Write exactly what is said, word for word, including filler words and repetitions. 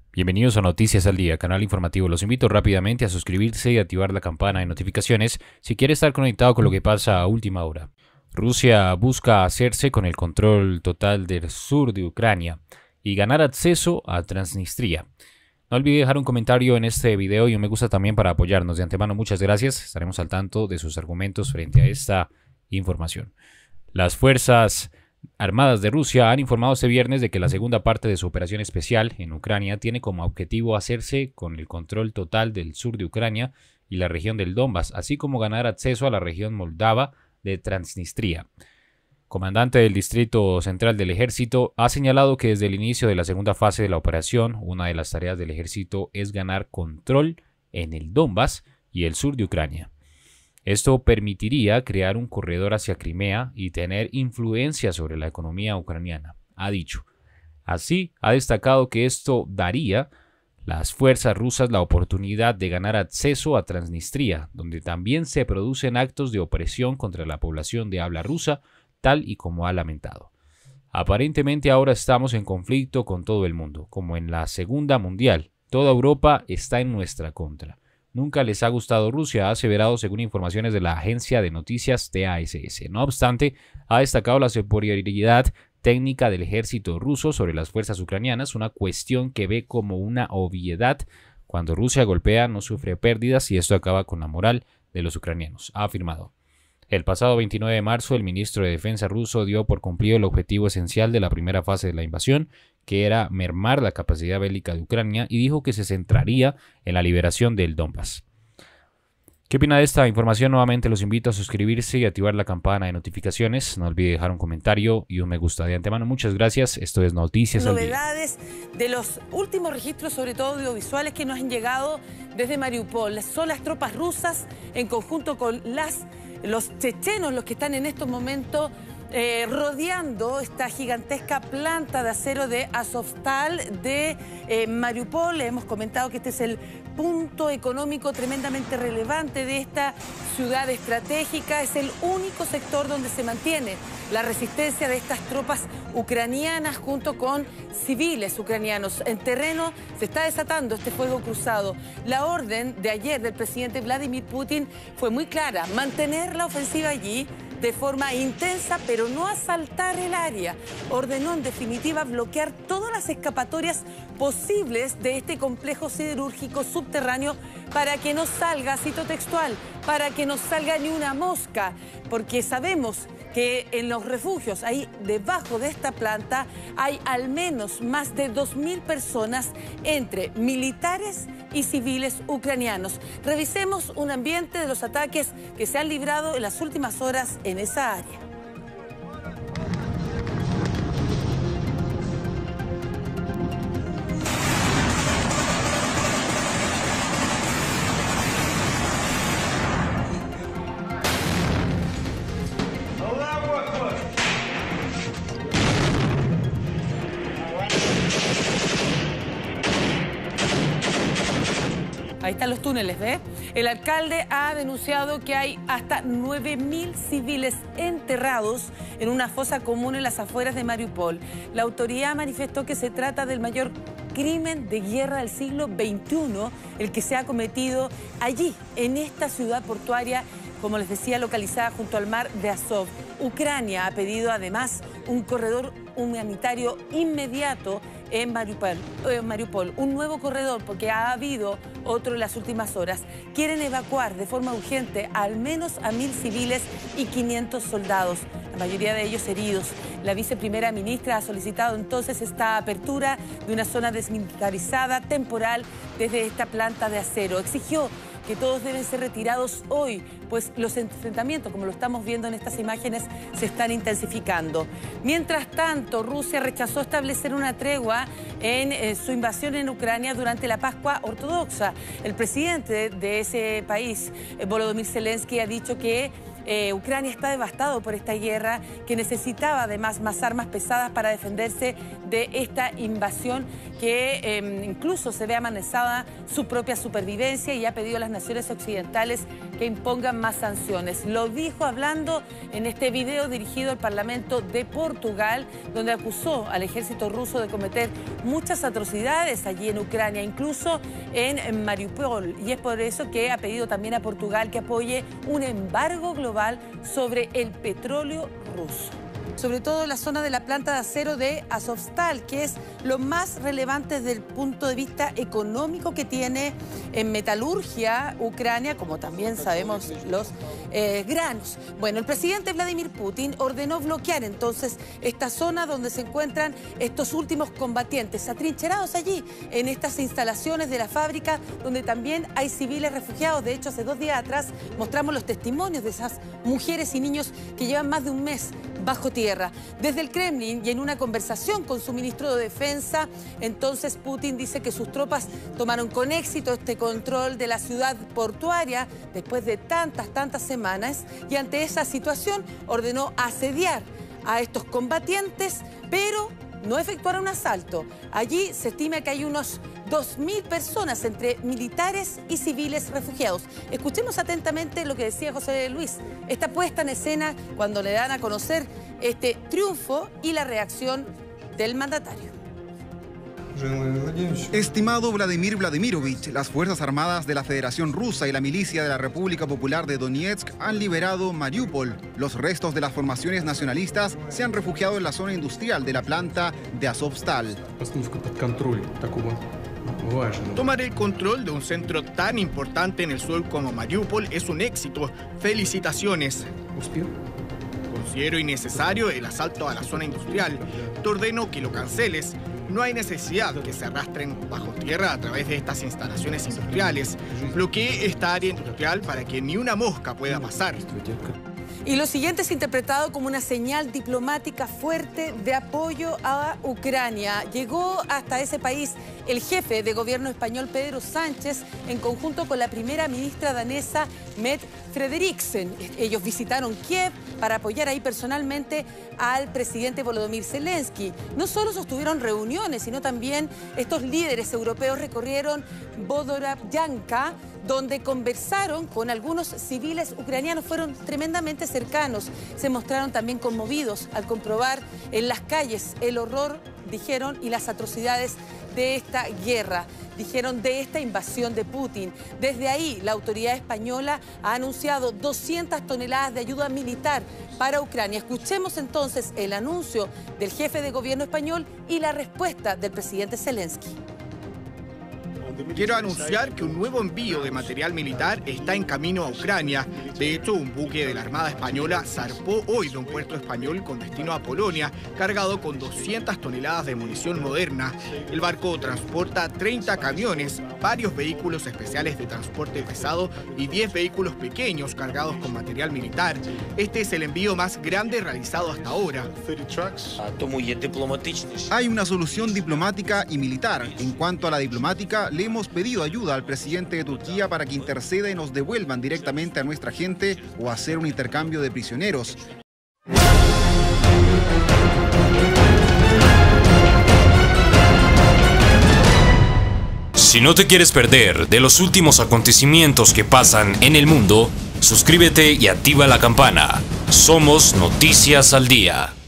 Bienvenidos a Noticias al Día, canal informativo. Los invito rápidamente a suscribirse y activar la campana de notificaciones si quiere estar conectado con lo que pasa a última hora. Rusia busca hacerse con el control total del sur de Ucrania y ganar acceso a Transnistria. No olvide dejar un comentario en este video y un me gusta también para apoyarnos. De antemano, muchas gracias. Estaremos al tanto de sus argumentos frente a esta información. Las fuerzas Armadas de Rusia han informado este viernes de que la segunda parte de su operación especial en Ucrania tiene como objetivo hacerse con el control total del sur de Ucrania y la región del Donbas, así como ganar acceso a la región moldava de Transnistria. Comandante del Distrito Central del Ejército ha señalado que desde el inicio de la segunda fase de la operación, una de las tareas del ejército es ganar control en el Donbas y el sur de Ucrania. Esto permitiría crear un corredor hacia Crimea y tener influencia sobre la economía ucraniana, ha dicho. Así, ha destacado que esto daría a las fuerzas rusas la oportunidad de ganar acceso a Transnistria, donde también se producen actos de opresión contra la población de habla rusa, tal y como ha lamentado. Aparentemente ahora estamos en conflicto con todo el mundo, como en la Segunda Mundial. Toda Europa está en nuestra contra. Nunca les ha gustado Rusia, ha aseverado según informaciones de la agencia de noticias T A S S. No obstante, ha destacado la superioridad técnica del ejército ruso sobre las fuerzas ucranianas, una cuestión que ve como una obviedad. Cuando Rusia golpea no sufre pérdidas y esto acaba con la moral de los ucranianos, ha afirmado. El pasado veintinueve de marzo, el ministro de Defensa ruso dio por cumplido el objetivo esencial de la primera fase de la invasión, que era mermar la capacidad bélica de Ucrania, y dijo que se centraría en la liberación del Donbas. ¿Qué opina de esta información? Nuevamente los invito a suscribirse y activar la campana de notificaciones. No olvide dejar un comentario y un me gusta de antemano. Muchas gracias. Esto es Noticias al Día. Novedades de los últimos registros, sobre todo audiovisuales, que nos han llegado desde Mariupol. Son las tropas rusas en conjunto con las, los chechenos los que están en estos momentos Eh, rodeando esta gigantesca planta de acero de Azovstal de eh, Mariupol. Hemos comentado que este es el punto económico tremendamente relevante de esta ciudad estratégica. Es el único sector donde se mantiene la resistencia de estas tropas ucranianas junto con civiles ucranianos. En terreno se está desatando este fuego cruzado. La orden de ayer del presidente Vladimir Putin fue muy clara: mantener la ofensiva allí de forma intensa, pero no asaltar el área. Ordenó en definitiva bloquear todas las escapatorias posibles de este complejo siderúrgico subterráneo para que no salga, cito textual, para que no salga ni una mosca, porque sabemos que en los refugios, ahí debajo de esta planta, hay al menos más de dos mil personas entre militares y civiles ucranianos. Revisemos un ambiente de los ataques que se han librado en las últimas horas en esa área. Ahí están los túneles, ¿ves? El alcalde ha denunciado que hay hasta nueve mil civiles enterrados en una fosa común en las afueras de Mariupol. La autoridad manifestó que se trata del mayor crimen de guerra del siglo veintiuno, el que se ha cometido allí, en esta ciudad portuaria, como les decía, localizada junto al mar de Azov. Ucrania ha pedido además un corredor humanitario inmediato en Mariupol, en Mariupol, un nuevo corredor, porque ha habido otro en las últimas horas. Quieren evacuar de forma urgente al menos a mil civiles y quinientos soldados, la mayoría de ellos heridos. La viceprimera ministra ha solicitado entonces esta apertura de una zona desmilitarizada temporal desde esta planta de acero. Exigió que todos deben ser retirados hoy, pues los enfrentamientos, como lo estamos viendo en estas imágenes, se están intensificando. Mientras tanto, Rusia rechazó establecer una tregua en eh, su invasión en Ucrania durante la Pascua Ortodoxa. El presidente de ese país, Volodymyr Zelensky, ha dicho que Eh, Ucrania está devastado por esta guerra, que necesitaba además más armas pesadas para defenderse de esta invasión que eh, incluso se ve amenazada su propia supervivencia, y ha pedido a las naciones occidentales que impongan más sanciones. Lo dijo hablando en este video dirigido al Parlamento de Portugal, donde acusó al ejército ruso de cometer muchas atrocidades allí en Ucrania, incluso en Mariupol. Y es por eso que ha pedido también a Portugal que apoye un embargo global sobre el petróleo ruso, sobre todo en la zona de la planta de acero de Azovstal, que es lo más relevante desde el punto de vista económico que tiene en metalurgia Ucrania, como también sabemos los eh, granos. Bueno, el presidente Vladimir Putin ordenó bloquear entonces esta zona donde se encuentran estos últimos combatientes, atrincherados allí en estas instalaciones de la fábrica, donde también hay civiles refugiados. De hecho, hace dos días atrás mostramos los testimonios de esas mujeres y niños que llevan más de un mes bajo tierra. Desde el Kremlin y en una conversación con su ministro de Defensa, entonces Putin dice que sus tropas tomaron con éxito este control de la ciudad portuaria después de tantas, tantas semanas, y ante esa situación ordenó asediar a estos combatientes, pero no efectuar un asalto. Allí se estima que hay unos dos mil personas entre militares y civiles refugiados. Escuchemos atentamente lo que decía José Luis, esta puesta en escena cuando le dan a conocer este triunfo y la reacción del mandatario. Estimado Vladimir Vladimirovich, las Fuerzas Armadas de la Federación Rusa y la milicia de la República Popular de Donetsk han liberado Mariupol. Los restos de las formaciones nacionalistas se han refugiado en la zona industrial de la planta de Azovstal. Tomar el control de un centro tan importante en el sur como Mariupol es un éxito. Felicitaciones. Considero innecesario el asalto a la zona industrial. Te ordeno que lo canceles. No hay necesidad que se arrastren bajo tierra a través de estas instalaciones industriales. Bloqueé esta área industrial para que ni una mosca pueda pasar. Y lo siguiente es interpretado como una señal diplomática fuerte de apoyo a Ucrania. Llegó hasta ese país el jefe de gobierno español, Pedro Sánchez, en conjunto con la primera ministra danesa, Mette Frederiksen. Ellos visitaron Kiev para apoyar ahí personalmente al presidente Volodymyr Zelensky. No solo sostuvieron reuniones, sino también estos líderes europeos recorrieron Borodyanka, donde conversaron con algunos civiles ucranianos. Fueron tremendamente cercanos, se mostraron también conmovidos al comprobar en las calles el horror, dijeron, y las atrocidades de esta guerra, dijeron, de esta invasión de Putin. Desde ahí, la autoridad española ha anunciado doscientas toneladas de ayuda militar para Ucrania. Escuchemos entonces el anuncio del jefe de gobierno español y la respuesta del presidente Zelensky. Quiero anunciar que un nuevo envío de material militar está en camino a Ucrania. De hecho, un buque de la Armada Española zarpó hoy de un puerto español con destino a Polonia, cargado con doscientas toneladas de munición moderna. El barco transporta treinta camiones, varios vehículos especiales de transporte pesado y diez vehículos pequeños cargados con material militar. Este es el envío más grande realizado hasta ahora. Hay una solución diplomática y militar. En cuanto a la diplomática, le hemos pedido ayuda al presidente de Turquía para que interceda y nos devuelvan directamente a nuestra gente o hacer un intercambio de prisioneros. Si no te quieres perder de los últimos acontecimientos que pasan en el mundo, suscríbete y activa la campana. Somos Noticias al Día.